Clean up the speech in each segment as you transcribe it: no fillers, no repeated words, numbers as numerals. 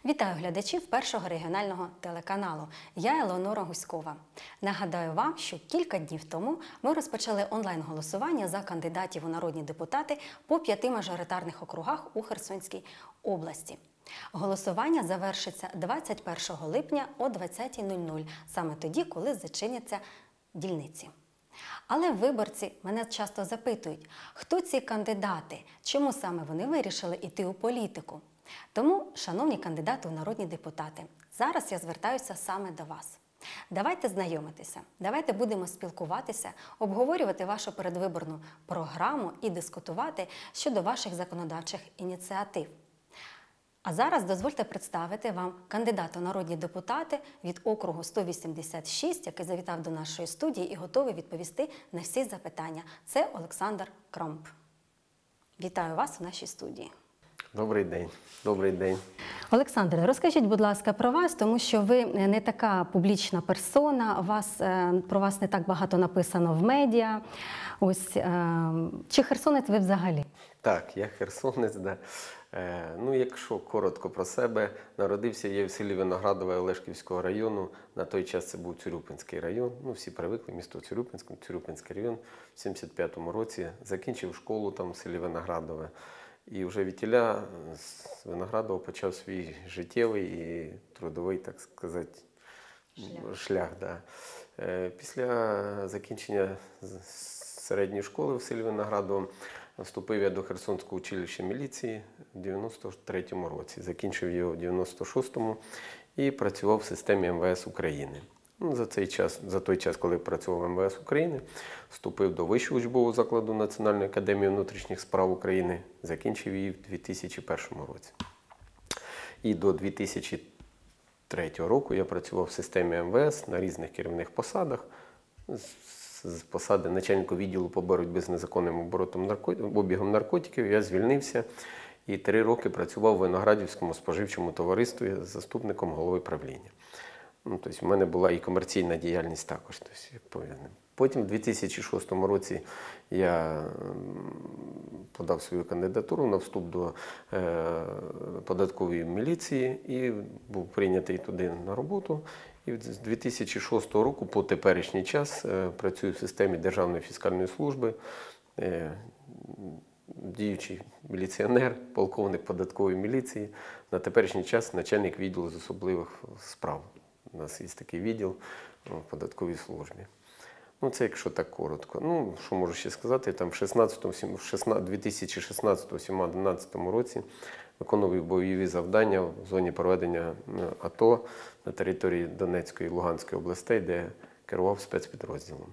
Вітаю глядачів Першого регіонального телеканалу. Я Елеонора Гуськова. Нагадаю вам, що кілька днів тому ми розпочали онлайн-голосування за кандидатів у народні депутати по 5 мажоритарних округах у Херсонській області. Голосування завершиться 21 липня о 20:00, саме тоді, коли зачиняться дільниці. Але виборці мене часто запитують, хто ці кандидати, чому саме вони вирішили йти у політику. Тому, шановні кандидати у народні депутати, зараз я звертаюся саме до вас. Давайте знайомитися, давайте будемо спілкуватися, обговорювати вашу передвиборну програму і дискутувати щодо ваших законодавчих ініціатив. А зараз дозвольте представити вам кандидата у народні депутати від округу 186, який завітав до нашої студії і готовий відповісти на всі запитання. Це Олександр Кромп. Вітаю вас у нашій студії. Добрий день. Добрий день. Олександре, розкажіть, будь ласка, про вас, тому що ви не така публічна персона, про вас не так багато написано в медіа. Ось, чи херсонець ви взагалі? Так, я херсонець, да. Якщо коротко про себе, народився я в селі Виноградове Олешківського району. На той час це був Цюрюпинський район. Всі привикли, місто Цюрюпинський район. В 75-му році закінчив школу там в селі Виноградове. І вже відтіля з Виноградова почав свій життєвий і трудовий, так сказати, шлях. Да. Після закінчення середньої школи в селі Виноградово вступив я до Херсонського училища міліції в 93-му році. Закінчив його в 96-му і працював в системі МВС України. За той час, коли працював в МВС України, вступив до Вищого учбового закладу Національної академії внутрішніх справ України, закінчив її в 2001 році. І до 2003 року я працював в системі МВС на різних керівних посадах. З посади начальника відділу по боротьбі з незаконним обігом наркотиків я звільнився і 3 роки працював в Виноградівському споживчому товаристві заступником голови правління. Тобто в мене була і комерційна діяльність також. Потім в 2006 році я подав свою кандидатуру на вступ до податкової міліції і був прийнятий туди на роботу. І з 2006 року по теперішній час працюю в системі Державної фіскальної служби, діючий міліціонер, полковник податкової міліції, на теперішній час начальник відділу з особливих справ. У нас є такий відділ в податковій службі. Це якщо так коротко. Що можу ще сказати, там в 2016-2017 році виконував бойові завдання в зоні проведення АТО на території Донецької і Луганської областей, де керував спецпідрозділом.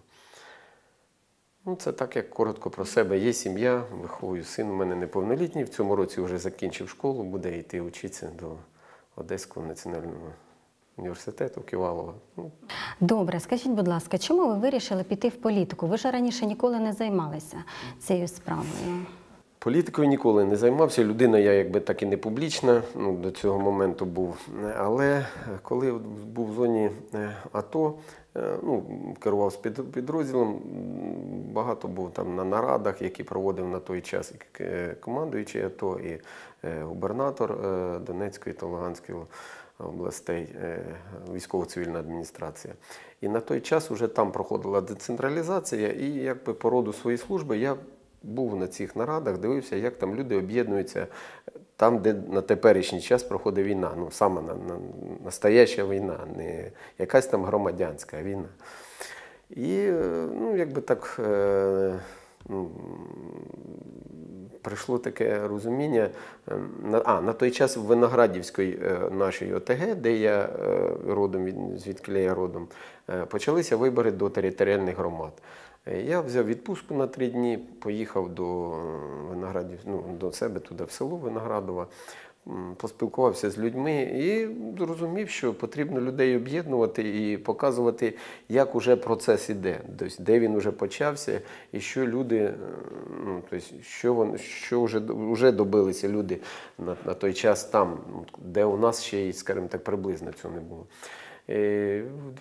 Це так, як коротко про себе. Є сім'я, виховую син, у мене неповнолітній, в цьому році вже закінчив школу, буде йти вчитися до Одеського національного університету Ківалова. Добре, скажіть, будь ласка, чому ви вирішили піти в політику? Ви ж раніше ніколи не займалися цією справою. Політикою ніколи не займався. Людина я якби так і не публічна, до цього моменту був. Але коли був в зоні АТО, керував підрозділом, багато був там на нарадах, які проводив на той час і командуючий АТО, і губернатор Донецької та Луганської областей, військово-цивільна адміністрація. І на той час вже там проходила децентралізація, і якби по роду своєї служби я був на цих нарадах, дивився, як там люди об'єднуються там, де на теперішній час проходить війна. Саме настояща війна, не якась там громадянська війна. І, якби так, прийшло таке розуміння. На той час в Виноградівській нашій ОТГ, де я родом, звідки я родом, почалися вибори до територіальних громад. Я взяв відпустку на 3 дні, поїхав до себе туди, в село Виноградова, поспілкувався з людьми і зрозумів, що потрібно людей об'єднувати і показувати, як уже процес іде, тобто, де він вже почався і що люди, що вже добилися люди на той час там, де у нас ще, скажімо так, приблизно цього не було. У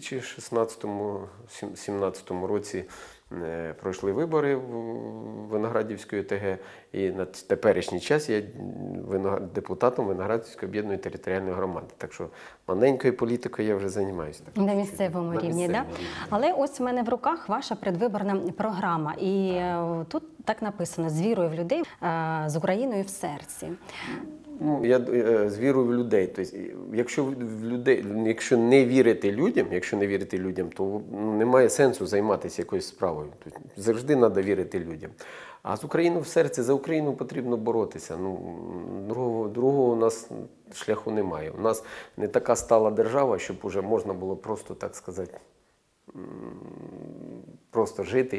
2016-2017 році пройшли вибори в Виноградівської ОТГ, і на теперішній час я депутатом Виноградівської об'єднаної територіальної громади. Так що маленькою політикою я вже займаюся. На місцевому рівні, так? Але ось в мене в руках ваша предвиборна програма. І тут так написано: з вірою в людей, з Україною в серці. Ну, я з вірою в людей. Тобто, якщо не вірити людям, то немає сенсу займатися якоюсь справою. Тобто, завжди треба вірити людям. А з Україною в серці, за Україну потрібно боротися. Другого у нас шляху немає. У нас не така стала держава, щоб уже можна було просто, так сказати, просто жити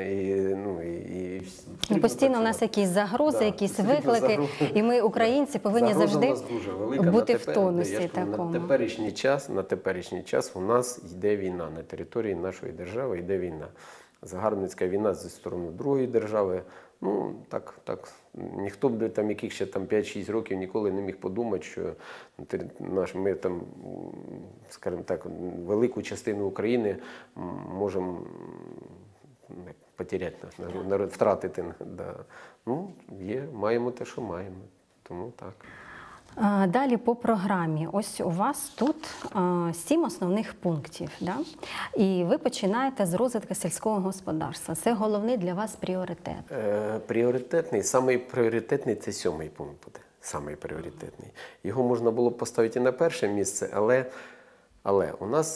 і постійно у нас якісь загрози, якісь виклики, і ми, українці, повинні завжди бути в тонусі такому. На теперішній час у нас йде війна, на території нашої держави йде війна. Загарбницька війна зі сторони другої держави. Ну, так, ніхто б там яких ще там 5-6 років ніколи не міг подумати, що ми там, скажімо так, велику частину України можемо потеряти, втратити. Да. Ну, маємо те, що маємо. Тому так. Далі по програмі. Ось у вас тут 7 основних пунктів. Да? І ви починаєте з розвитку сільського господарства. Це головний для вас пріоритет. Самий пріоритетний – це 7-й пункт буде. Самий пріоритетний. Його можна було б поставити на перше місце, але у нас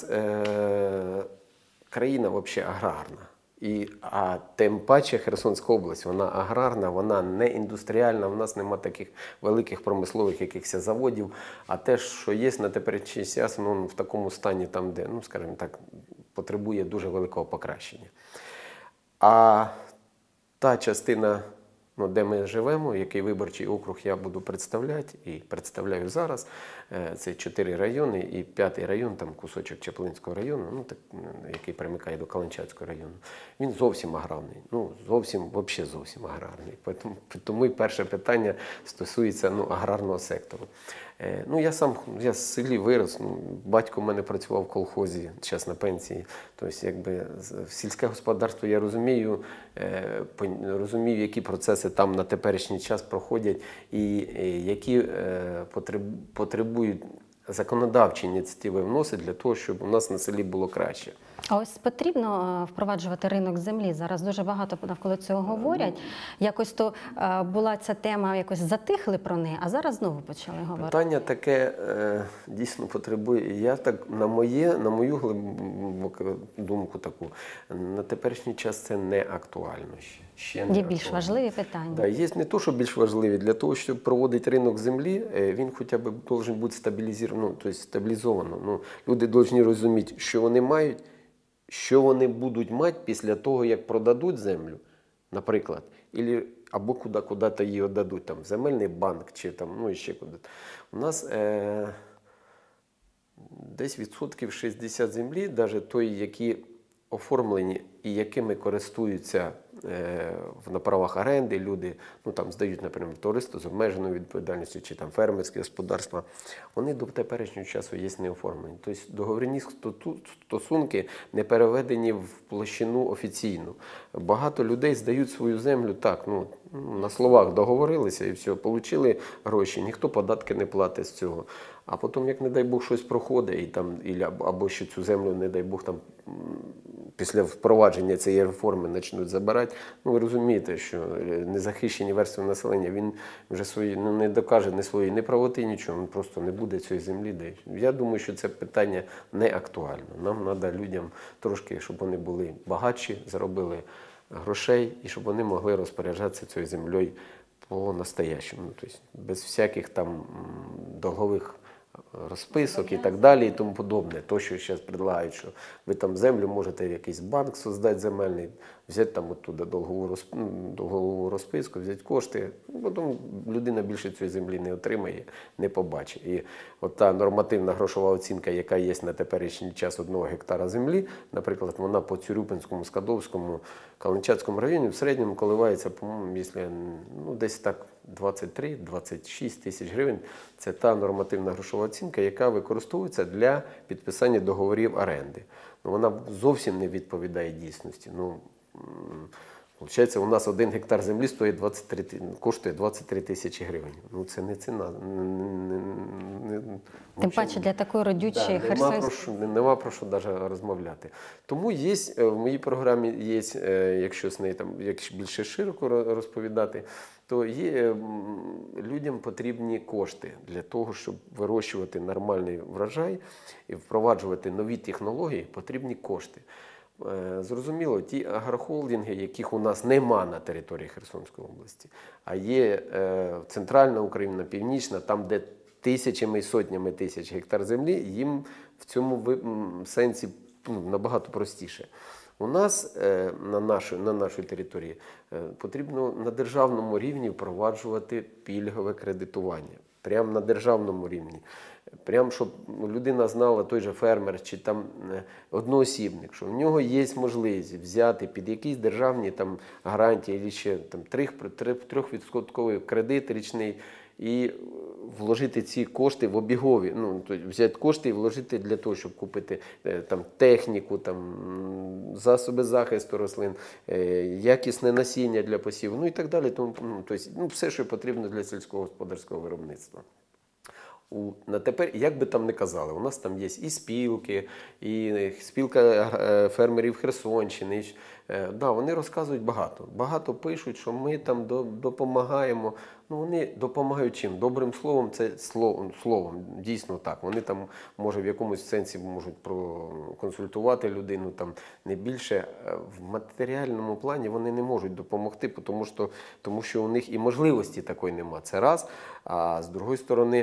країна взагалі аграрна. А тим паче Херсонська область, вона аграрна, вона не індустріальна, у нас немає таких великих промислових якихось заводів. А те, що є на теперішній час, в такому стані, там, де, скажімо так, потребує дуже великого покращення. А та частина, де ми живемо, який виборчий округ я буду представляти, і представляю зараз, це 4 райони, і 5-й район, там кусочок Чаплинського району, який примикає до Каланчацького району, він зовсім аграрний, взагалі зовсім аграрний. Тому і перше питання стосується аграрного сектору. Я з селі вирос, батько в мене працював в колхозі, зараз на пенсії. Тобто, сільське господарство я розумію, які процеси там на теперішній час проходять і які потребують законодавчі ініціативи вносити для того, щоб у нас на селі було краще. А ось потрібно впроваджувати ринок землі. Зараз дуже багато навколо цього говорять. Якось то була ця тема, якось затихли про неї, а зараз знову почали говорити. Питання таке дійсно потребує. Я так, на мою глибоку думку таку, на теперішній час це не актуально ще. Є більш важливі питання. Да, є не то, що більш важливі. Для того, щоб проводити ринок землі, він хоча б має бути стабілізовано. Люди повинні розуміти, що вони мають, що вони будуть мати після того, як продадуть землю, наприклад, або куди-то її віддадуть, там, в земельний банк чи там, ще куди. У нас десь 60% землі, навіть тої, які оформлені і якими користуються на правах оренди люди, там здають, наприклад, товариство з обмеженою відповідальністю чи там фермерські господарства, вони до теперішнього часу є не оформлені. Тобто договірні стосунки не переведені в площину офіційну. Багато людей здають свою землю так, на словах договорилися і все, отримали гроші, ніхто податки не платить з цього. А потім, як, не дай Бог, щось проходить, або що цю землю, не дай Бог, після впровадження цієї реформи почнуть забирати, ви розумієте, що незахищені верстви населення, він вже не докаже ні своєї неправоти, нічого, він просто не буде цієї землі. Я думаю, що це питання не актуально. Нам треба людям трошки, щоб вони були багатші, заробили грошей, і щоб вони могли розпоряджатися цією землею по-настоящему. Тобто без всяких там долгових розписок і так далі, і тому подобне. То, що зараз предлагають, що ви там землю можете в якийсь банк создати земельний. взяти там оттуда довгову розписку, взяти кошти. Потім людина більше цієї землі не отримає, не побачить. І от та нормативна грошова оцінка, яка є на теперішній час 1 гектара землі, наприклад, вона по Цюрюпинському, Скадовському, Калинчацькому районі в середньому коливається, по-моєму, десь так 23-26 тисяч гривень. Це та нормативна грошова оцінка, яка використовується для підписання договорів оренди. Вона зовсім не відповідає дійсності. Получається, у нас 1 гектар землі коштує 23 тисячі гривень. Це не ціна. Тим паче для такої родючої Херсонської. Нема про що навіть розмовляти. Тому є, в моїй програмі є, якщо з нею більше широко розповідати, то людям потрібні кошти для того, щоб вирощувати нормальний врожай і впроваджувати нові технології, потрібні кошти. Зрозуміло, ті агрохолдинги, яких у нас нема на території Херсонської області, а є центральна Україна, північна, там, де тисячами і сотнями тисяч гектар землі, їм в цьому сенсі набагато простіше. У нас на нашій території потрібно на державному рівні впроваджувати пільгове кредитування. Прямо на державному рівні. Прямо, щоб людина знала, той же фермер чи там одноосібник, що в нього є можливість взяти під якісь державні там гарантії, або ще там 3% кредит річний і вложити ці кошти в обігові, взяти кошти і вложити для того, щоб купити там техніку, там засоби захисту рослин, якісне насіння для посіву, і так далі. Тобто, все, що потрібно для сільськогосподарського виробництва. На тепер, як би там не казали, у нас там є і спілки, і спілка фермерів Херсонщини. Вони розказують багато. Багато пишуть, що ми там допомагаємо. Вони допомагають чим? Добрим словом, це словом, дійсно так. Вони там, може, в якомусь сенсі можуть проконсультувати людину, там не більше. В матеріальному плані вони не можуть допомогти, тому що у них і можливості такої нема. Це раз. А з другої сторони,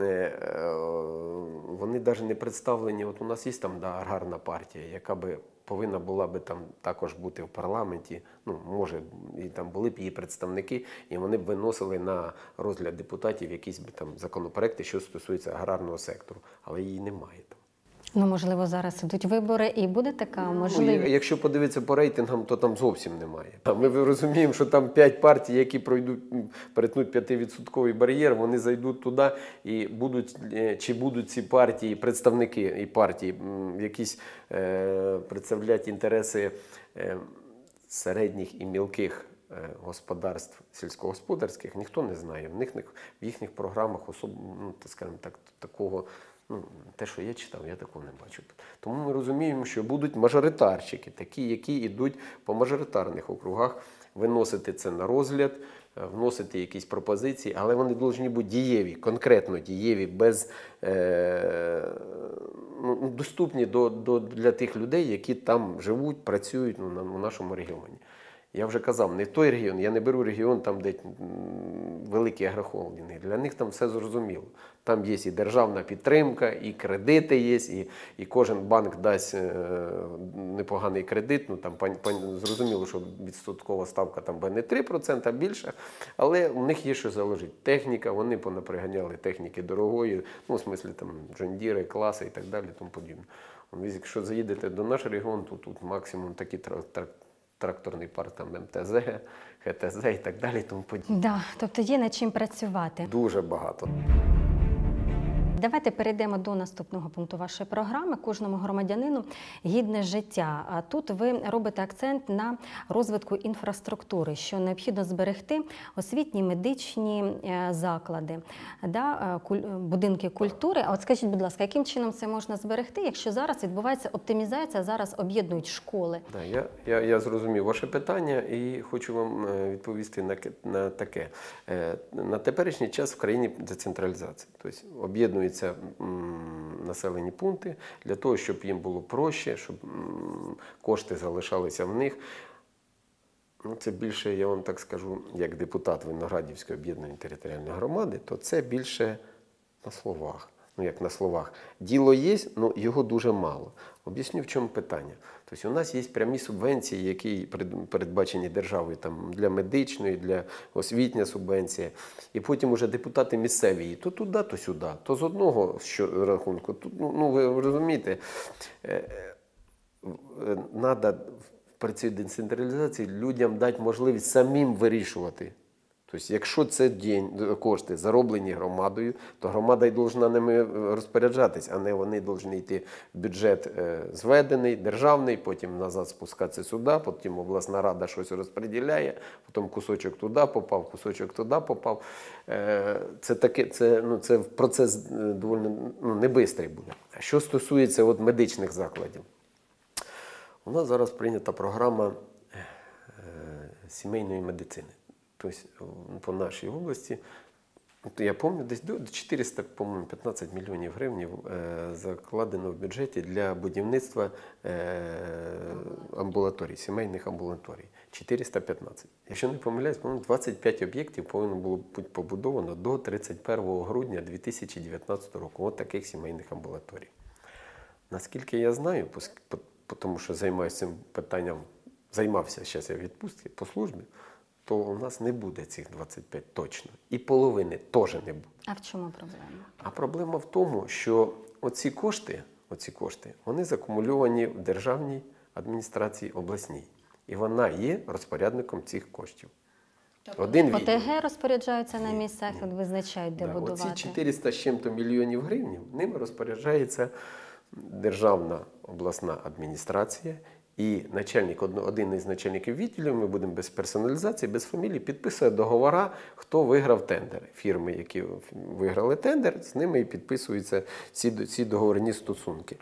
вони навіть не представлені. От у нас є там аграрна партія, яка би повинна була би там також бути в парламенті, може, і там були б її представники, і вони б виносили на розгляд депутатів якісь би там законопроекти, що стосуються аграрного сектору, але її немає там. Можливо, зараз ідуть вибори і буде така можливість? Якщо подивитися по рейтингам, то там зовсім немає. Ми розуміємо, що там 5 партій, які перетнуть 5% бар'єр, вони зайдуть туди і будуть ці партії, представники і партії, якісь представляти інтереси середніх і мілких господарств сільськогосподарських, ніхто не знає. В їхніх програмах скажімо так, такого. Те, що я читав, я такого не бачу. Тому ми розуміємо, що будуть мажоритарщики, такі, які йдуть по мажоритарних округах, виносити це на розгляд, вносити якісь пропозиції, але вони повинні бути дієві, конкретно дієві, доступні для тих людей, які там живуть, працюють у нашому регіоні. Я вже казав, не той регіон, я не беру регіон, там, де великі агрохолдинги. Для них там все зрозуміло. Там є і державна підтримка, і кредити є, і кожен банк дасть непоганий кредит. Зрозуміло, що відсоткова ставка там буде не 3%, а більше, але у них є що заложити. Техніка, вони понаприганяли техніки дорогої, в смислі там джондіри, класи і так далі, тому подібне. Якщо заїдете до нашого регіону, то тут максимум такі тракторний парк, там МТЗ, ХТЗ і так далі, тому подібне. Тобто є над чим працювати. Дуже багато. Давайте перейдемо до наступного пункту вашої програми «Кожному громадянину гідне життя». А тут ви робите акцент на розвитку інфраструктури, що необхідно зберегти освітні, медичні заклади, будинки культури. А от скажіть, будь ласка, яким чином це можна зберегти, якщо зараз відбувається оптимізація, зараз об'єднують школи? Я зрозумів ваше питання і хочу вам відповісти на таке. На теперішній час в країні децентралізація, тобто об'єднують населені пункти для того, щоб їм було проще, щоб кошти залишалися в них. Це більше, я вам так скажу, як депутат Виноградівської об'єднаної територіальної громади, то це більше на словах. Як на словах. Діло є, але його дуже мало. Об'ясню, в чому питання. Тобто у нас є прямі субвенції, які передбачені державою там, для медичної, для освітня субвенція. І потім вже депутати місцеві то туди, то сюди, то з одного рахунку. Ну, ви розумієте, треба при цій децентралізації людям дати можливість самим вирішувати. Тобто, якщо це кошти зароблені громадою, то громада й повинна ними розпоряджатись, а не вони повинні йти в бюджет зведений, державний, потім назад спускатися сюди, потім обласна рада щось розподіляє, потім кусочок туди попав, кусочок туди попав. Це процес доволі не швидкий буде. А що стосується медичних закладів, у нас зараз прийнята програма сімейної медицини. Тобто по нашій області, я пам'ятаю, десь до 415 мільйонів гривень закладено в бюджеті для будівництва амбулаторій, сімейних амбулаторій. 415. Якщо не помиляюсь, по-моєму, 25 об'єктів повинно було бути побудовано до 31 грудня 2019 року. От таких сімейних амбулаторій. Наскільки я знаю, тому що займаюся цим питанням, займався, зараз я в відпустці по службі, то у нас не буде цих 25 точно. І половини теж не буде. А в чому проблема? А проблема в тому, що оці кошти, вони закумульовані в державній адміністрації обласній. І вона є розпорядником цих коштів. ОТГ розпоряджаються на місцях, визначають, де будувати. Оці 400 з чим-то мільйонів гривень, ними розпоряджається державна обласна адміністрація. І один із начальників відділів, ми будемо без персоналізації, без фамілії, підписує договори, хто виграв тендер. Фірми, які виграли тендер, з ними і підписуються ці договірні стосунки.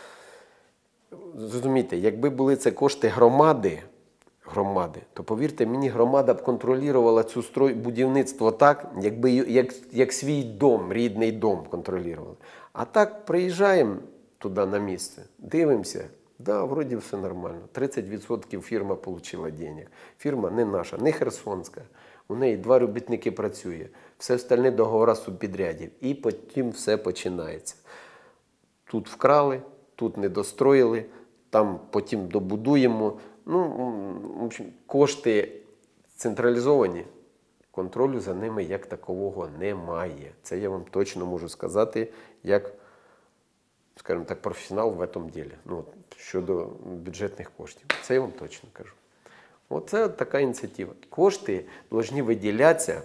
Зрозумійте, якби були це кошти громади, то, повірте мені, громада б контролювала цю будівництво так, як свій дом, рідний дом контролювала. А так приїжджаємо туди на місце, дивимося. Да, вроді все нормально. 30% фірма отримала денег. Фірма не наша, не херсонська. У неї 2 робітники працює. Все остальне договори субпідрядів. І потім все починається. Тут вкрали, тут не достроїли, там потім добудуємо. В общем, кошти централізовані, контролю за ними як такового немає. Це я вам точно можу сказати, як, скажімо так, професіонал в цьому ділі. Щодо бюджетних коштів. Це я вам точно кажу. Оце така ініціатива. Кошти повинні виділятися,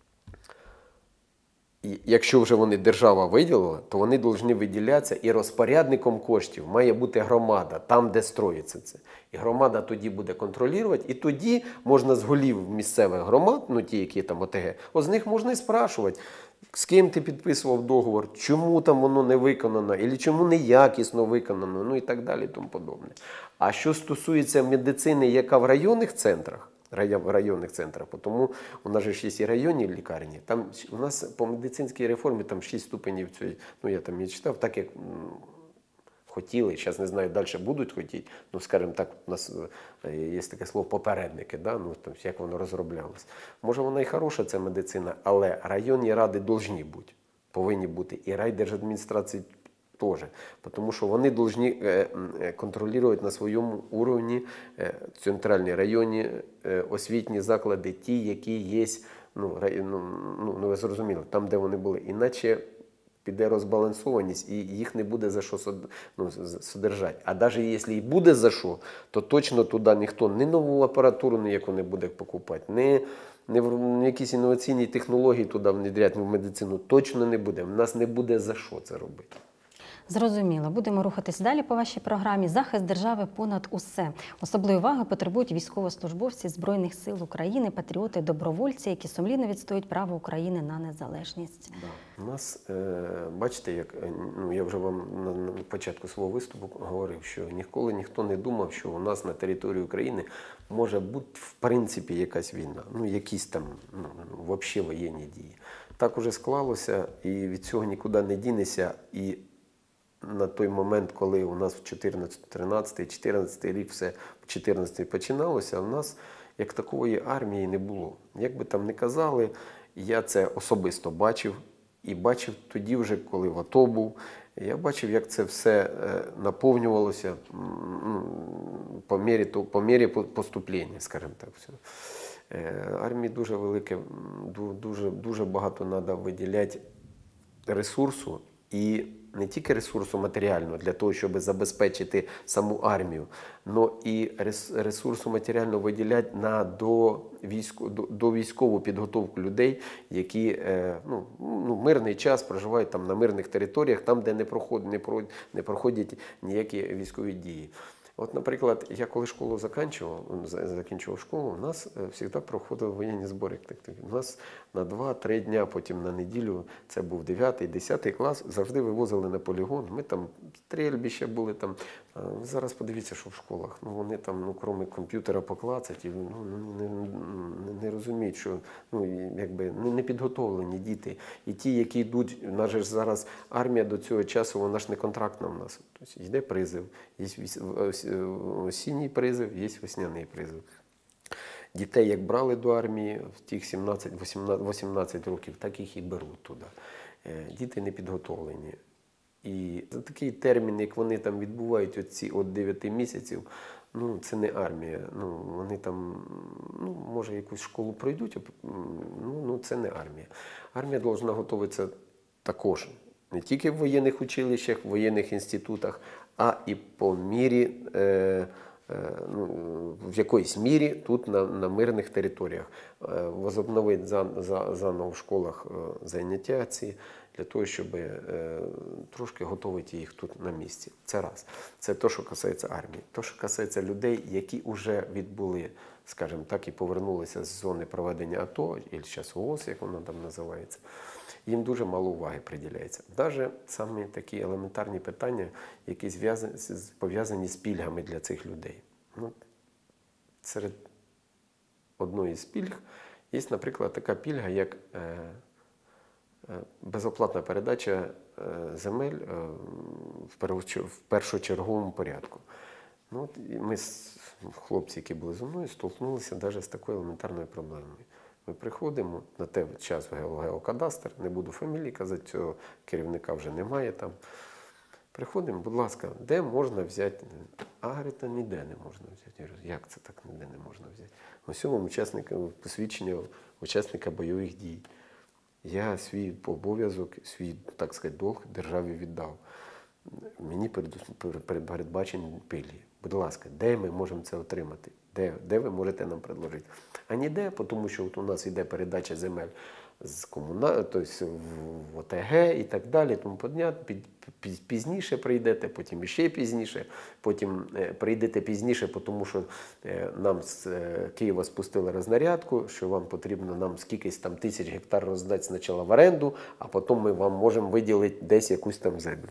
і якщо вже вони держава виділила, то вони повинні виділятися, і розпорядником коштів має бути громада, там, де строїться це. І громада тоді буде контролювати, і тоді можна з голів місцевих громад, ті, які там ОТГ, з них можна і спрашувати, з ким ти підписував договор, чому там воно не виконано, або чому неякісно виконано, і так далі, і тому подобне. А що стосується медицини, яка в районних центрах, тому у нас же є і районні лікарні, там у нас по медицинській реформі там 6 ступенів цієї, я там не читав, так як хотіли, зараз не знаю, далі будуть хотіти, скажімо так, у нас є таке слово попередники, як воно розроблялось. Може вона і хороша, ця медицина, але районні ради повинні бути, і райдержадміністрації теж, тому що вони повинні контролювати на своєму рівні центральні районні освітні заклади, ті, які є, ви зрозуміли, там, де вони були. Іначе піде розбалансованість і їх не буде за що содержати. А навіть якщо і буде за що, то точно туди ніхто ні нову апаратуру ніяку не буде покупати, ні якісь інноваційні технології туди внедряти в медицину точно не буде. У нас не буде за що це робити. Зрозуміло. Будемо рухатись далі по вашій програмі. Захист держави понад усе. Особливої уваги потребують військовослужбовці Збройних сил України, патріоти, добровольці, які сумлінно відстоюють право України на незалежність. У нас, бачите, я вже вам на початку свого виступу говорив, що ніколи ніхто не думав, що у нас на території України може бути в принципі якась війна, якісь там взагалі воєнні дії. Так уже склалося, і від цього нікуди не дінешся. І на той момент, коли у нас в 14 рік все в 14 починалося, у нас як такої армії не було. Як би там не казали, я це особисто бачив. І бачив тоді вже, коли в АТО був, Я бачив, як це все наповнювалося по мірі поступлення, скажімо так. Все. Армії дуже велике, дуже багато треба виділяти ресурсу, і не тільки ресурсу матеріального для того, щоб забезпечити саму армію, але і ресурсу матеріального виділяти на довійськову підготовку людей, які мирний час проживають там на мирних територіях, там, де не проходять ніякі військові дії. От, наприклад, я коли школу закінчував школу, у нас завжди проходили воєнні збори. У нас на 2-3 дня, потім на неділю, це був 9-10 клас, завжди вивозили на полігон. Ми там стрільбища були там. Зараз подивіться, що в школах. Вони там, крім комп'ютера поклацать, не розуміють, що не підготовлені діти. І ті, які йдуть, у нас же зараз армія до цього часу, вона ж не контрактна в нас. Тобто йде призив, є осінній призив, є весняний призив. Дітей як брали до армії в тих 17-18 років, так їх і беруть туди. Діти не підготовлені. І за такий термін, як вони там відбувають від 9 місяців, це не армія. Вони там, може, якусь школу пройдуть, це не армія. Армія повинна готуватися також. Не тільки в воєнних училищах, в воєнних інститутах, а і по мірі, в якоїсь мірі тут на мирних територіях. Возобновити заново в школах заняття ці, для того, щоб трошки готувати їх тут на місці. Це раз. Це те, що касається армії. Те, що касається людей, які вже відбули, скажімо так, і повернулися з зони проведення АТО, і зараз ООС, як воно там називається, їм дуже мало уваги приділяється. Навіть самі такі елементарні питання, які пов'язані з пільгами для цих людей. Серед одної з пільг є, наприклад, така пільга, як безоплатна передача земель в першочерговому порядку. Ми, хлопці, які були зі мною, столкнулися навіть з такою елементарною проблемою. Ми приходимо, на той час в геокадастр, не буду фамілії казати, цього керівника вже немає там. Приходимо, будь ласка, де можна взяти? А, говорить, ніде не можна взяти. Я говорю, як це так ніде не можна взяти? Ось вам посвідчення учасника бойових дій. Я свій обов'язок, свій, так сказати, долг державі віддав. Мені передбачені пільги. Будь ласка, де ми можемо це отримати? Де ви можете нам предложити? А ніде, тому що от у нас йде передача земель з тобто в ОТГ і так далі, тому пізніше прийдете, потім ще пізніше, потім прийдете пізніше, тому що нам з Києва спустили рознарядку, що вам потрібно нам скількись там тисяч гектар роздати спочатку в оренду, а потім ми вам можемо виділити десь якусь там землю.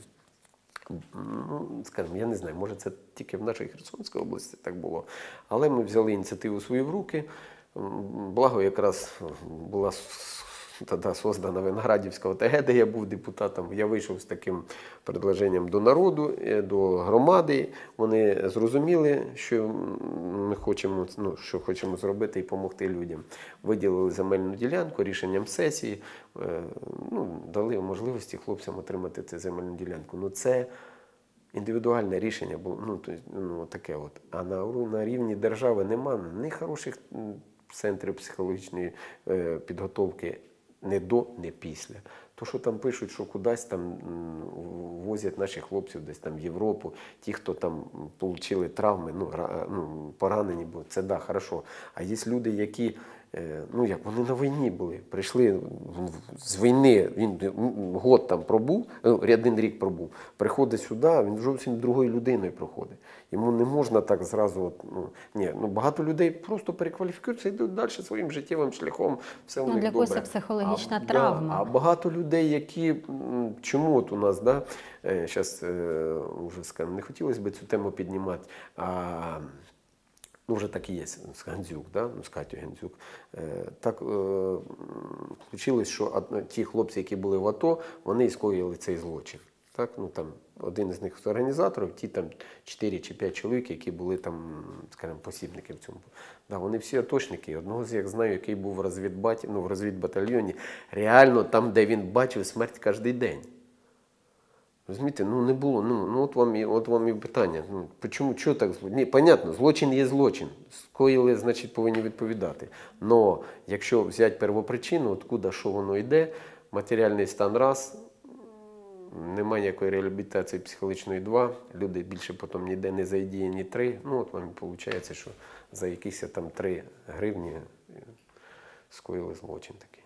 Скажімо, я не знаю, може це тільки в нашій Херсонській області так було, але ми взяли ініціативу свої в руки, благо якраз була тоді создана Виноградівська ОТГ, де я був депутатом. Я вийшов з таким предложенням до народу, до громади. Вони зрозуміли, що ми хочемо, що хочемо зробити і допомогти людям. Виділили земельну ділянку рішенням сесії, дали можливості хлопцям отримати цю земельну ділянку. Це індивідуальне рішення було, таке от. А на рівні держави немає ні хороших центрів психологічної підготовки, не до, не після. То, що там пишуть, що кудись там возять наших хлопців десь там в Європу, ті, хто там отримали травми, поранені були, це да, хорошо. А є люди, які, вони на війні були, прийшли з війни, він год там пробув, 1 рік пробув, приходить сюди, він зовсім другою людиною проходить. Йому не можна так зразу, багато людей просто перекваліфікуються і йдуть далі своїм життєвим шляхом, все у них добре. Для когось це психологічна травма. А багато людей, які, чому от у нас, зараз вже скажімо, не хотілося б цю тему піднімати, вже так і є, з Гандзюк, з Катю Гандзюк. Так вийшло, що ті хлопці, які були в АТО, вони і скоїли цей злочин. Так, один із них з організаторів, ті там 4 чи 5 чоловік, які були там, скажімо, посібники в цьому. Да, вони всі атошники. Одного з них знаю, який був в розвідбатальйоні, реально там, де він бачив смерть кожен день. Розумієте, ну не було. От вам і питання. Чому, чого так злочин? Ні, понятно, злочин є злочин. Скоїли, значить, повинні відповідати. Но якщо взяти первопричину, откуда, що воно йде, матеріальний стан раз, немає ніякої реабілітації психологічної два, люди більше потім ніде не задіяні три. Ну от вам і виходить, що за якісь там 3 гривні скоїли злочин такий.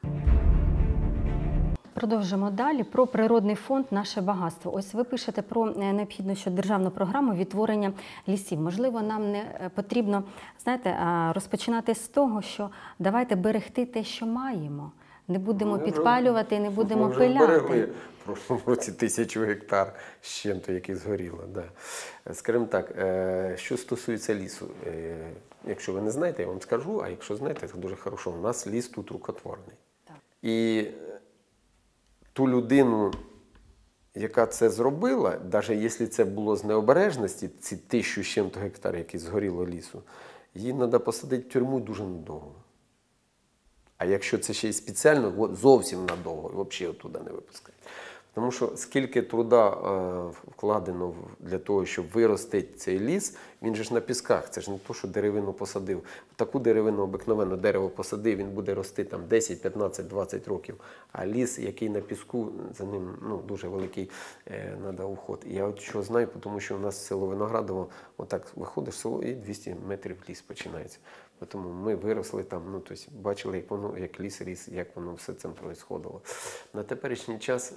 Продовжимо далі про природний фонд «Наше багатство». Ось ви пишете про необхідність державну програму відтворення лісів. Можливо, нам не потрібно, знаєте, розпочинати з того, що давайте берегти те, що маємо. Не будемо підпалювати, не будемо пиляти. Ми вже зберегли в прошлому році 1000 гектар з чим-то, які згоріло. Да. Скажімо так, що стосується лісу, якщо ви не знаєте, я вам скажу, а якщо знаєте, це дуже хорошо. У нас ліс тут рукотворний. Так. І ту людину, яка це зробила, навіть якщо це було з необережності, ці 1000 з чим-то гектар, які згоріло лісу, її треба посадити в тюрму дуже надовго. А якщо це ще й спеціально, зовсім надовго, взагалі туди не випускають. Тому що скільки труда вкладено для того, щоб виростити цей ліс, він же ж на пісках, це ж не то, що деревину посадив. Таку деревину обикновенно дерево посадив, він буде рости там 10, 15, 20 років. А ліс, який на піску, за ним дуже великий треба уход. І я от що знаю, тому що у нас село Виноградово, отак виходиш в село і 200 метрів ліс починається. Тому ми виросли там, тобто бачили, як воно, як ліс ріс, як воно все це происходило. На теперішній час,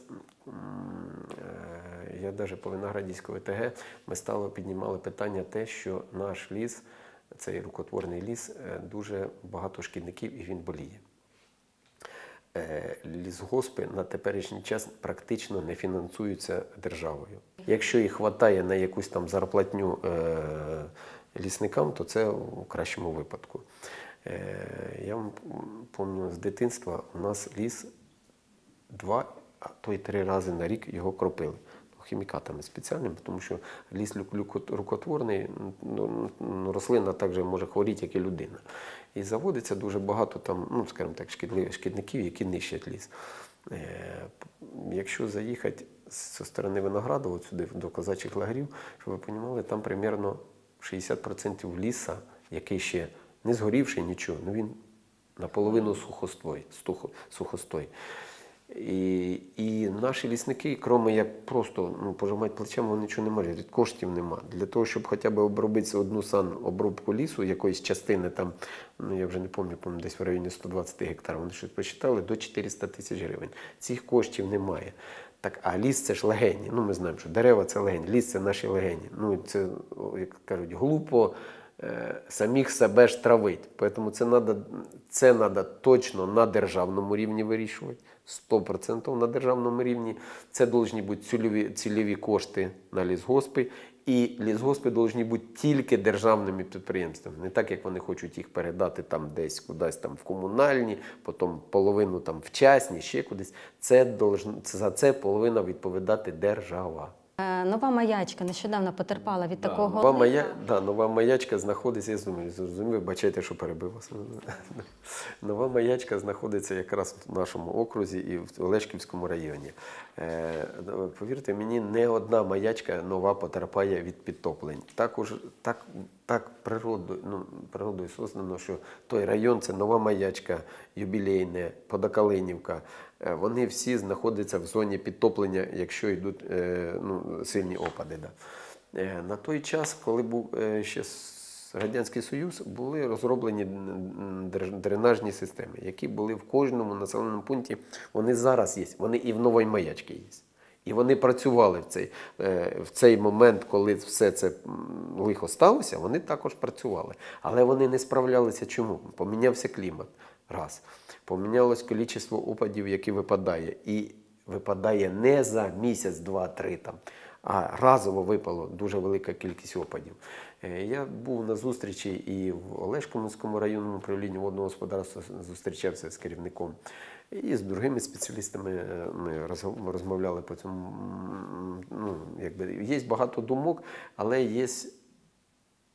я навіть по Виноградівської ОТГ, ми стали піднімали питання те, що наш ліс, цей рукотворний ліс, дуже багато шкідників і він боліє. Лісгоспи на теперішній час практично не фінансуються державою. Якщо їх вистачає на якусь там зарплатню лісникам, то це у кращому випадку. Я пам'ятаю з дитинства, у нас ліс 2, а то й 3 рази на рік його кропили. Хімікатами спеціальними, тому що ліс рукотворний, рослина також може хворіти, як і людина. І заводиться дуже багато там, скажімо так, шкідників, які нищать ліс. Якщо заїхати зі сторони Виноградова сюди до козачих лагерів, щоб ви розуміли, там приблизно 60% лісу, який ще не згорівший нічого, він наполовину сухостой. І наші лісники, крім як просто пожимати плечами, вони нічого не можуть, коштів нема. Для того, щоб хоча б обробити одну обробку лісу, якоїсь частини, там, я вже не пам'ятаю, десь в районі 120 гектарів, вони щось посчитали, до 400 тисяч гривень. Цих коштів немає. Так, а ліс – це ж легені. Ми знаємо, що дерева – це легені, ліс – це наші легені. Це, як кажуть, глупо самих себе ж травити. Тому це треба точно на державному рівні вирішувати. 100% на державному рівні. Це повинні бути цільові кошти на лісгоспи. І лісгоспи повинні бути тільки державними підприємствами. Не так, як вони хочуть їх передати там десь кудись там в комунальні, потім половину там в частні, ще кудись. За це повинна відповідати держава. Нова Маячка нещодавно потерпала від такого... Нова Маячка знаходиться, я думаю, зрозумів, бачайте, що перебилося. Нова Маячка знаходиться якраз в нашому окрузі і в Олешківському районі. Повірте мені, не одна Маячка нова потерпає від підтоплень. Так природою создано, що той район – це Нова Маячка, Юбілейне, Подокалинівка. Вони всі знаходяться в зоні підтоплення, якщо йдуть сильні опади. На той час, коли був ще Радянський Союз, були розроблені дренажні системи, які були в кожному населеному пункті. Вони зараз є, вони і в Новій Маячці є. І вони працювали в цей момент, коли все це лихо сталося, вони також працювали. Але вони не справлялися чому? Помінявся клімат. Раз. Помінялось кількість опадів, які випадає. І випадає не за місяць, два, три, а разово випало дуже велика кількість опадів. Я був на зустрічі і в Олешківському районному управлінні водного господарства, зустрічався з керівником. І з другими спеціалістами ми розмовляли по цьому. Є багато думок, але є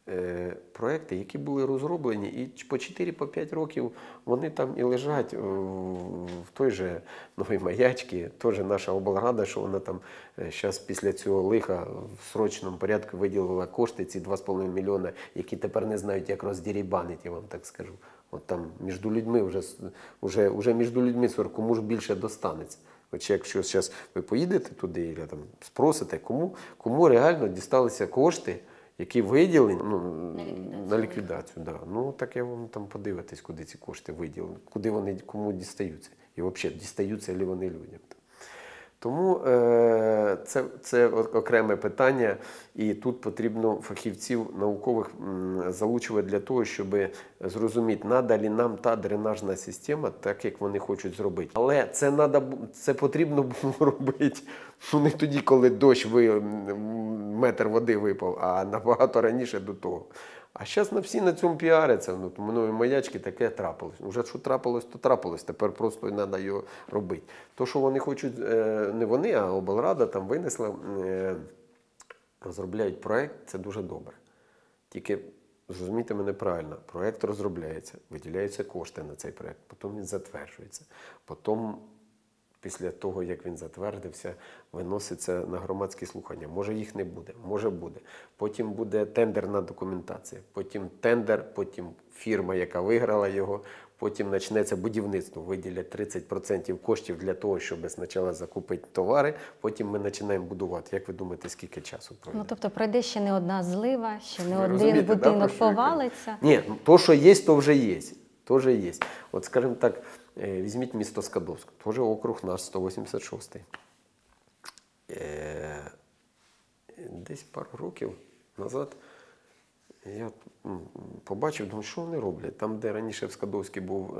проекти, які були розроблені, і по 4-5 років вони там і лежать в той же Новій Маячці, теж наша облрада, що вона там зараз після цього лиха в срочному порядку виділила кошти, ці 2,5 мільйона, які тепер не знають, як роздірібанити, я вам так скажу. От там між людьми вже між людьми кому ж більше достанеться. От якщо зараз ви поїдете туди і там спросите, кому реально дісталися кошти, які виділені на ліквідацію. Да. Ну, так я вам там подивитесь, куди ці кошти виділені, куди вони кому дістаються. І взагалі, дістаються ли вони людям. Тому це окреме питання, і тут потрібно фахівців наукових залучувати для того, щоб зрозуміти, надо ли нам та дренажна система, так як вони хочуть зробити. Але це потрібно було робити не тоді, коли дощ, метр води випав, а набагато раніше до того. А зараз всі на цьому піаряться. В Новій Маячці таке трапилось. Уже що трапилось, то трапилось. Тепер просто треба його робити. То, що вони хочуть, не вони, а облрада там винесла, розробляють проєкт, це дуже добре. Тільки, зрозумійте мене правильно, проєкт розробляється, виділяються кошти на цей проєкт, потім він затверджується. Потім, після того, як він затвердився, виноситься на громадські слухання. Може їх не буде, може буде. Потім буде тендерна документація, потім тендер, потім фірма, яка виграла його, потім почнеться будівництво, виділять 30% коштів для того, щоб спочатку закупити товари, потім ми починаємо будувати. Як ви думаєте, скільки часу пройде? Ну, тобто пройде ще не одна злива, ще не Ви один розумієте, да, будинок про що я кажу? повалиться. Ні, то, що є, то вже є. Тоже є. От, скажімо так, візьміть місто Скадовськ, теж округ наш, 186-й. Десь пару років назад я побачив, думаю, що вони роблять. Там, де раніше в Скадовській був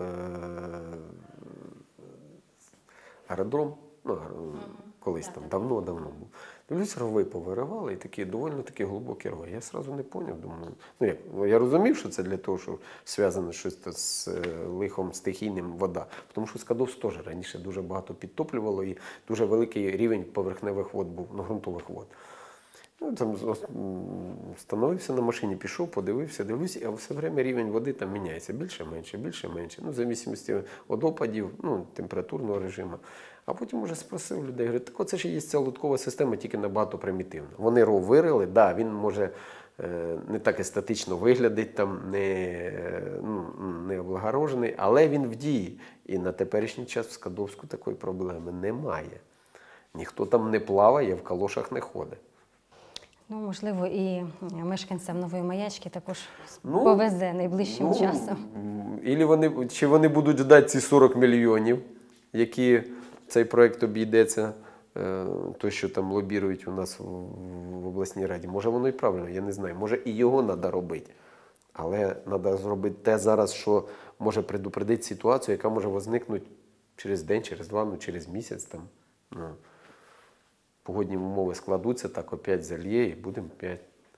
аеродром, колись там, давно-давно був. Дивлюсь, рови повиривали і такі доволі такі глибокі рови. Я одразу не зрозумів, думаю, я розумів, що це для того, що зв'язано щось з лихом стихійним вода. Тому що Скадовськ теж раніше дуже багато підтоплювало і дуже великий рівень поверхневих вод був, ґрунтових вод. Ну, там становився на машині, пішов, подивився, дивлюсь, а все время рівень води там міняється. Більше-менше, більше-менше. Ну, в залежності від опадів, температурного режиму. А потім вже спросив людей, говорить, так оце ж є ця лоткова система, тільки набагато примітивна. Вони ров вирили, да, він може не так естетично виглядить, там, не облагорожений, але він в дії. І на теперішній час в Скадовську такої проблеми немає. Ніхто там не плаває, в калошах не ходить. Ну, можливо, і мешканцям Нової Маячки також повезе найближчим часом. Чи вони будуть ждати ці 40 мільйонів, які цей проєкт обійдеться, то, що там лобірують у нас в обласній раді. Може, воно і правильно, я не знаю. Може, і його треба робити. Але треба зробити те зараз, що може предупредити ситуацію, яка може возникнути через день, через два, через місяць. Там. Погодні умови складуться, так опять зальє і будемо опять.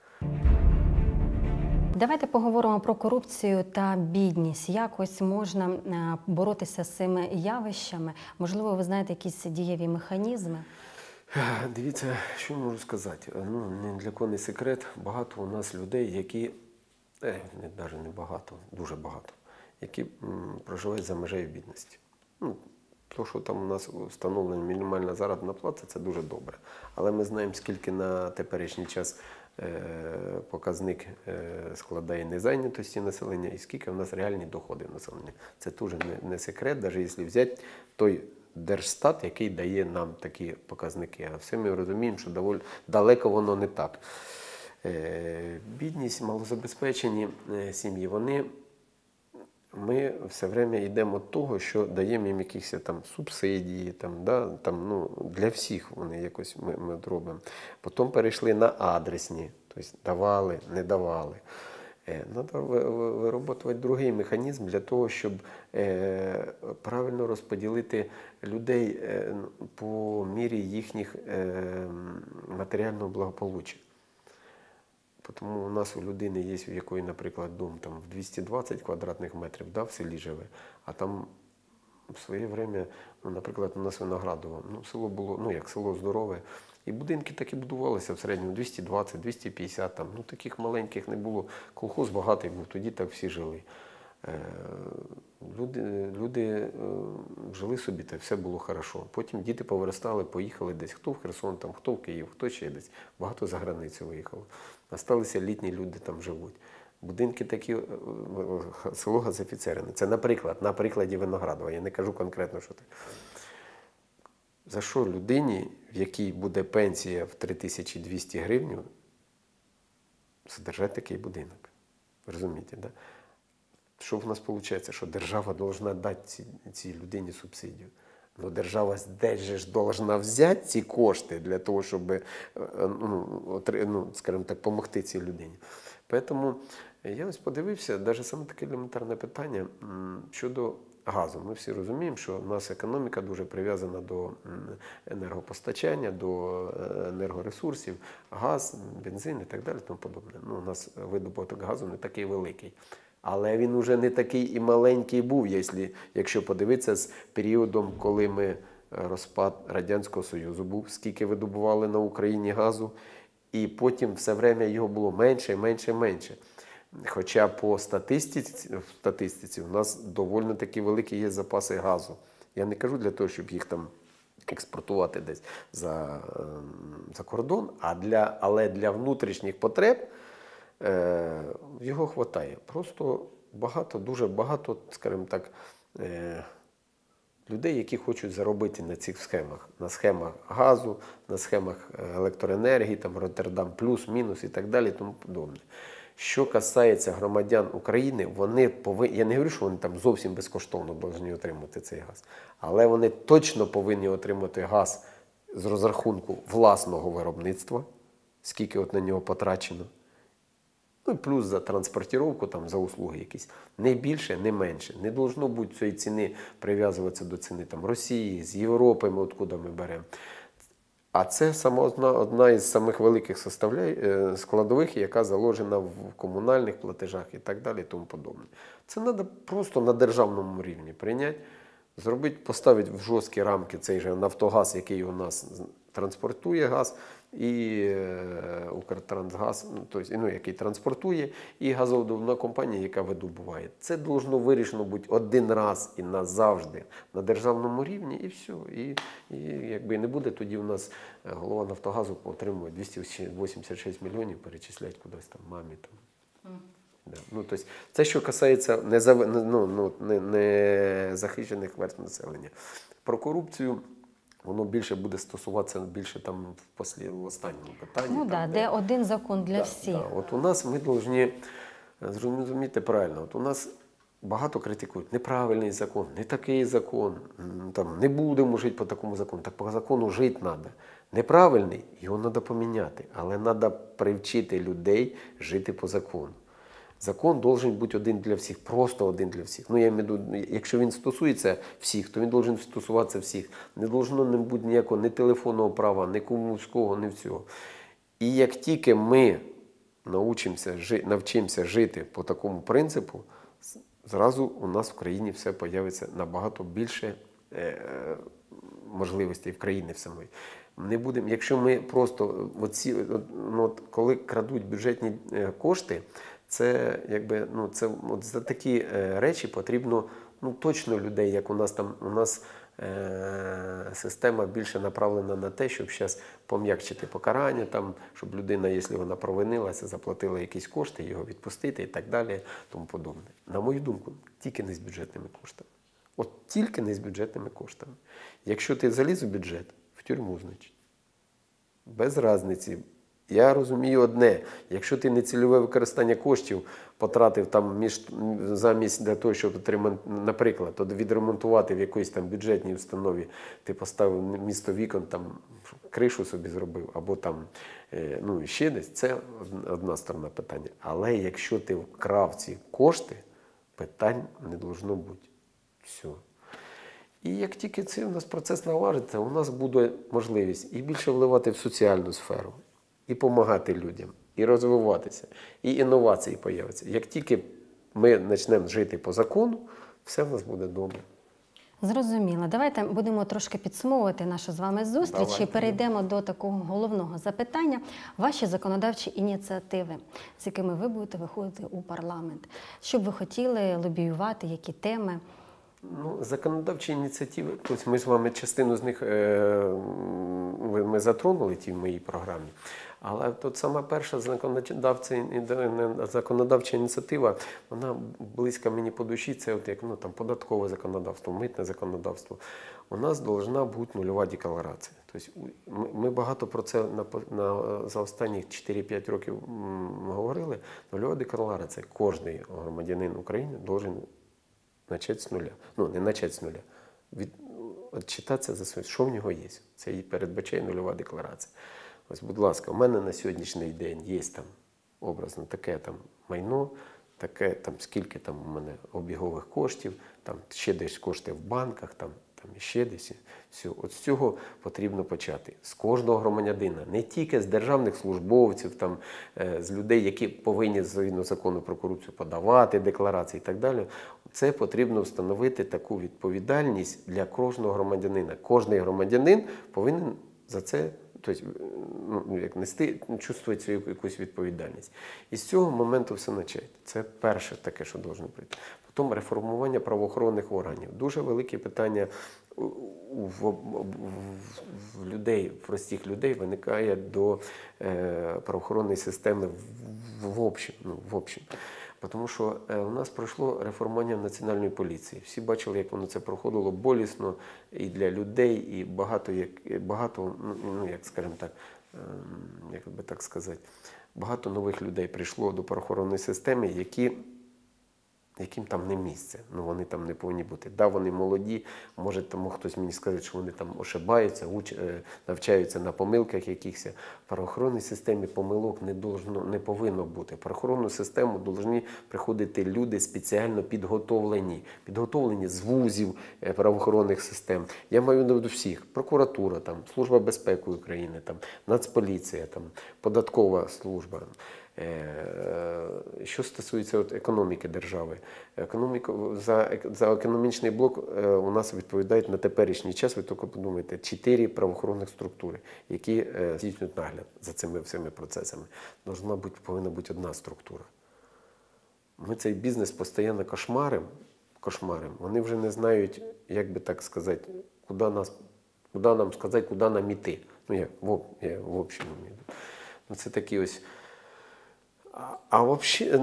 Давайте поговоримо про корупцію та бідність. Як ось можна боротися з цими явищами? Можливо, ви знаєте якісь дієві механізми? Дивіться, що можу сказати. Ні для кого не секрет. Багато у нас людей, які, навіть не багато, дуже багато, які проживають за межею бідності. То, що там у нас встановлена мінімальна заробітна плата, це дуже добре. Але ми знаємо, скільки на теперішній час показник складає незайнятості населення і скільки в нас реальні доходи населення. Це теж не секрет, навіть якщо взяти той Держстат, який дає нам такі показники. А все ми розуміємо, що доволі далеко воно не так. Бідність, малозабезпечені сім'ї, ми все время йдемо від того, що даємо їм якісь там субсидії, для всіх вони якось ми робимо. Потім перейшли на адресні, тобто давали, не давали. Треба вироблювати другий механізм для того, щоб правильно розподілити людей по мірі їхніх матеріального благополуччя. Тому у нас у людини є, в якої, наприклад, дом там, в 220 квадратних метрів, в селі живе, а там в своє время, наприклад, у нас Виноградово, село було, село здорове, І будинки так і будувалися в середньому 220-250, там, ну таких маленьких не було. Колхоз багатий був, тоді так всі жили. Люди жили собі, та все було хорошо. Потім діти повиростали, поїхали десь, хто в Херсон, там, хто в Київ, хто ще десь. Багато за границю виїхало. Осталися літні люди там живуть. Будинки такі, село Газофіцерне. Це на прикладі Виноградова. Я не кажу конкретно, що це. За що людині, в якій буде пенсія в 3200 гривень, содержати такий будинок? Розумієте, да? Що в нас виходить? Що держава повинна дати цій людині субсидію. Ну, держава десь же ж повинна взяти ці кошти для того, щоб, скажімо так, допомогти цій людині. Тому я ось подивився, навіть саме таке елементарне питання щодо газу. Ми всі розуміємо, що у нас економіка дуже прив'язана до енергопостачання, до енергоресурсів, газ, бензин і так далі, тому подобне. Ну, у нас видобуток газу не такий великий. Але він уже не такий і маленький був, якщо подивитися з періодом, коли розпад Радянського Союзу був, скільки видобували на Україні газу, і потім все время його було менше, менше, менше. Хоча по статистиці у нас доволі такі великі є запаси газу. Я не кажу для того, щоб їх там експортувати десь за кордон, але для внутрішніх потреб його вистачає. Просто дуже багато, скажімо так, людей, які хочуть заробити на цих схемах. На схемах газу, на схемах електроенергії, там Роттердам плюс, мінус і так далі, тому подобне. Що касається громадян України, вони повинні, я не говорю, що вони там зовсім безкоштовно повинні отримати цей газ, але вони точно повинні отримати газ з розрахунку власного виробництва, скільки от на нього потрачено. Ну і плюс за транспортировку, там, за услуги якісь. Не більше, не менше. Не должно бути цієї ціни прив'язуватися до ціни там, Росії, з Європи, откуда ми беремо. А це сама одна із самих великих складових, яка заложена в комунальних платежах і так далі, і тому подобне. Це треба просто на державному рівні прийняти, поставити в жорсткі рамки цей же Нафтогаз, який у нас транспортує газ, і Укртрансгаз, який транспортує, і газовидобувна компанія, яка видобуває. Це должно вирішено бути один раз і назавжди на державному рівні, і все. І якби не буде, тоді у нас голова Нафтогазу отримує 286 мільйонів, перечисляють кудись там мамі. Да. Тобто, це, що касається незахищених верств населення. Про корупцію воно більше буде стосуватися там в останньому питанні. Ну так, де один закон для всіх. Да. От у нас ми повинні зрозуміти правильно. От у нас багато критикують. Неправильний закон, не такий закон, там, не будемо жити по такому закону. Так по закону жити треба. Неправильний, його треба поміняти. Але треба привчити людей жити по закону. Закон має бути один для всіх, просто один для всіх. Ну, я маю в виду, якщо він стосується всіх, то він має стосуватися всіх. Не повинно бути ніякого ні телефонного права, ні комуського, ні всього. І як тільки ми навчимося жити по такому принципу, зразу у нас в країні все з'явиться набагато більше можливостей в країні самої. Не будемо, якщо ми просто, коли крадуть бюджетні кошти, це якби, за такі речі потрібно точно людей, як у нас система більше направлена на те, щоб зараз пом'якчити покарання, щоб людина, якщо вона провинилася, заплатила якісь кошти, його відпустити і так далі, тому подобне. На мою думку, тільки не з бюджетними коштами. От тільки не з бюджетними коштами. Якщо ти заліз у бюджет, в тюрму, значить. Без різниці. Я розумію одне, якщо ти нецільове використання коштів потратив замість для того, щоб, наприклад, відремонтувати в якоїсь там бюджетній установі, ти поставив місто вікон, кришу собі зробив, або ще десь, це одна сторона питання. Але якщо ти вкрав ці кошти, питань не должно бути. Все. І як тільки цей у нас процес налагодиться, у нас буде можливість і більше вливати в соціальну сферу, і допомагати людям, і розвиватися, і інновації з'являться. Як тільки ми почнемо жити по закону, все в нас буде добре. Зрозуміло. Давайте будемо трошки підсумовувати нашу з вами зустріч і Давайте. перейдемо до такого головного запитання. Ваші законодавчі ініціативи, з якими ви будете виходити у парламент. Що б ви хотіли лобіювати, які теми? Ну, законодавчі ініціативи, тобто ми з вами частину з них ми затронули ті в моїй програмі. Але тут сама перша законодавча ініціатива, вона близька мені по душі, це от як там, податкове законодавство, митне законодавство. У нас повинна бути нульова декларація. Тобто ми багато про це за останні 4-5 років говорили. Нульова декларація. Кожен громадянин України повинен почати з нуля. Ну, не почати з нуля. Відчитатися за своє, що в нього є. Це і передбачає нульова декларація. Ось, будь ласка, у мене на сьогоднішній день є там, образно, таке там майно, таке там, скільки там у мене обігових коштів, там ще десь кошти в банках, там ще десь. Все. От з цього потрібно почати. З кожного громадянина, не тільки з державних службовців, там, з людей, які повинні згідно закону про корупцію подавати декларації і так далі. Це потрібно встановити таку відповідальність для кожного громадянина. Кожний громадянин повинен за це нести, чувствувати свою якусь відповідальність. І з цього моменту все почати. Це перше таке, що повинно прийти. Потім реформування правоохоронних органів. Дуже велике питання в людей, в простих людей виникає до правоохоронної системи в общем. Тому що у нас пройшло реформування національної поліції. Всі бачили, як воно це проходило болісно і для людей, і багато, скажімо так, як би так сказати, багато нових людей прийшло до правоохоронної системи, яким там не місце. Ну, вони там не повинні бути. Да, вони молоді, може тому хтось мені скаже, що вони там ошибаються, навчаються на помилках якихось. В правоохоронній системі помилок не повинно бути. В правоохоронну систему повинні приходити люди спеціально підготовлені з вузів правоохоронних систем. Я маю на увазі всіх. Прокуратура, там, Служба безпеки України, там, Нацполіція, там, податкова служба. Що стосується економіки держави, за економічний блок у нас відповідають на теперішній час, ви тільки подумайте, 4 правоохоронних структури, які здійснюють нагляд за цими всіми процесами. Повинна бути одна структура. Ми цей бізнес постійно кошмаримо, вони вже не знають, як би так сказати, куди нам сказати, куди нам іти. Ну, я в общем. Це такі ось. А взагалі,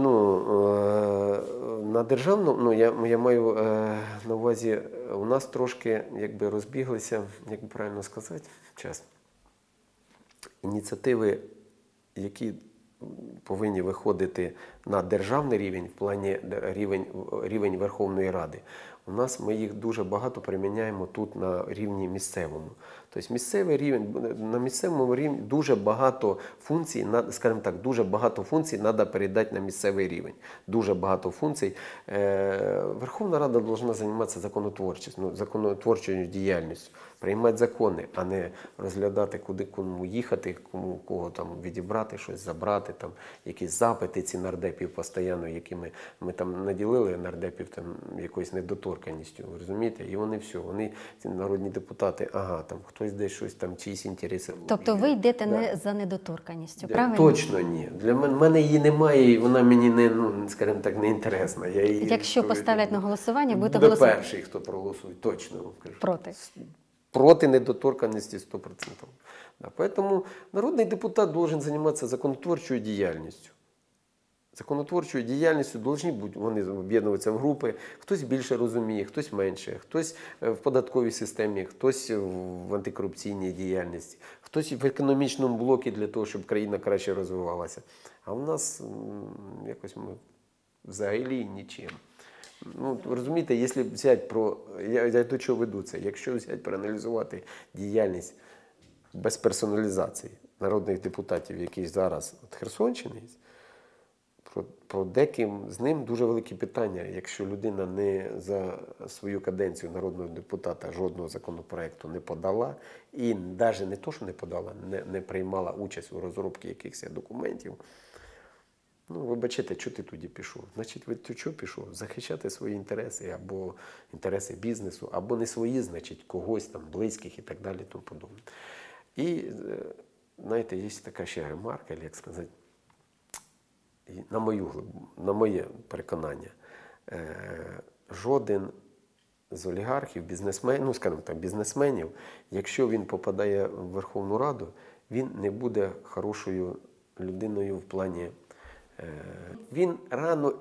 на державному, я маю на увазі, у нас трошки розбіглися, як би правильно сказати, ініціативи, які повинні виходити на державний рівень, в плані рівень Верховної Ради. У нас ми їх дуже багато приміняємо тут на рівні місцевому. Тобто місцевий рівень, на місцевому рівні дуже багато функцій, скажімо так, дуже багато функцій треба передати на місцевий рівень. Дуже багато функцій. Верховна Рада повинна займатися законотворчою діяльністю, приймати закони, а не розглядати, куди кому їхати, кого там відібрати, щось забрати, там якісь запити ці нардепів постійно, якими ми там наділили нардепів там якоюсь недоторканністю, розумієте? І вони все, ці народні депутати, там хтось десь щось там, чиїсь інтереси. Тобто ви йдете не за недоторканістю, правильно? Точно ні. Для мене її немає, і вона мені скажімо так, не інтересна. Якщо поставлять на голосування, будете буде голосувати? Перший, хто проголосує, точно вам кажу. Проти? Проти недоторканності 100%. Тому народний депутат має займатися законотворчою діяльністю. Законотворчою діяльністю повинні бути, вони об'єднуватися в групи, хтось більше розуміє, хтось менше, хтось в податковій системі, хтось в антикорупційній діяльності, хтось в економічному блокі для того, щоб країна краще розвивалася. А у нас якось ми взагалі нічим. Розумієте, якщо взяти я до чого веду це, якщо взяти, проаналізувати діяльність без персоналізації народних депутатів, які зараз від Херсонщини, про деким з ним дуже великі питання. Якщо людина не за свою каденцію народного депутата жодного законопроекту не подала, і навіть не то, що не подала, не приймала участь у розробці якихось документів, Ну, вибачте, що ти туди пішов? Значить, ви ти чого пішов? Захищати свої інтереси, або інтереси бізнесу, або не свої, значить, когось там, близьких і так далі, тому подобне. І, знаєте, є така ще ремарка, як сказати, на моє переконання, жоден з олігархів, бізнесменів, ну, скажімо так, бізнесменів, якщо він попадає в Верховну Раду, він не буде хорошою людиною в плані. Він рано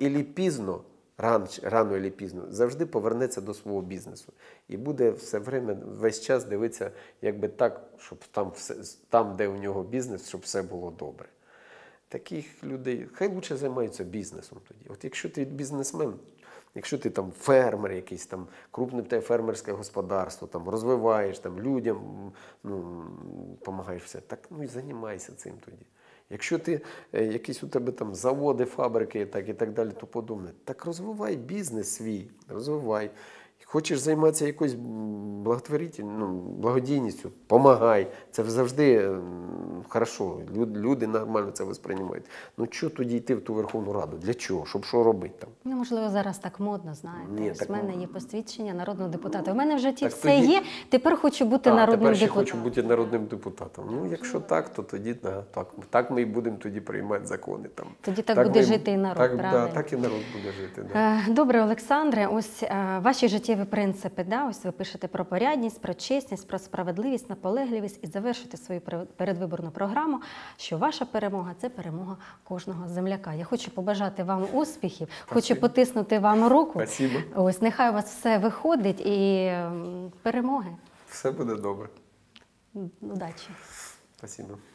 і пізно завжди повернеться до свого бізнесу. І буде весь час дивитися, якби так, щоб там, де у нього бізнес, щоб все було добре. Таких людей, хай лучше займаються бізнесом тоді. От якщо ти бізнесмен, якщо ти там фермер якийсь, там крупне в тебе фермерське господарство, там розвиваєш, там людям допомагаєш все, так ну і займайся цим тоді. Якщо ти якісь у тебе там заводи, фабрики і так далі, то подобне, так розвивай бізнес свій, розвивай. Хочеш займатися якоюсь благодійністю, помагай. Це завжди хорошо. Люди нормально це восприймають. Ну чого тоді йти в ту Верховну Раду? Для чого? Щоб що робити там? Ну, можливо, зараз так модно, знаєте. Ні, Ось так в мене є посвідчення народного депутата. У мене в житті Так все тоді- є, тепер хочу бути народним тепер ще депутатом. хочу бути народним депутатом. Ну, якщо так, то тоді так ми і будемо тоді приймати закони. Там. Тоді так буде жити і народ, так, правильно? Так і народ буде жити. Да. Добре, Олександре, ось ваші життєві принципи, ось ви пишете про порядність, про чесність, про справедливість, наполегливість і завершите свою передвиборну програму, що ваша перемога – це перемога кожного земляка. Я хочу побажати вам успіхів, хочу потиснути вам руку. Спасибо. Ось, нехай у вас все виходить і перемоги. Все буде добре. Удачі. Спасибо.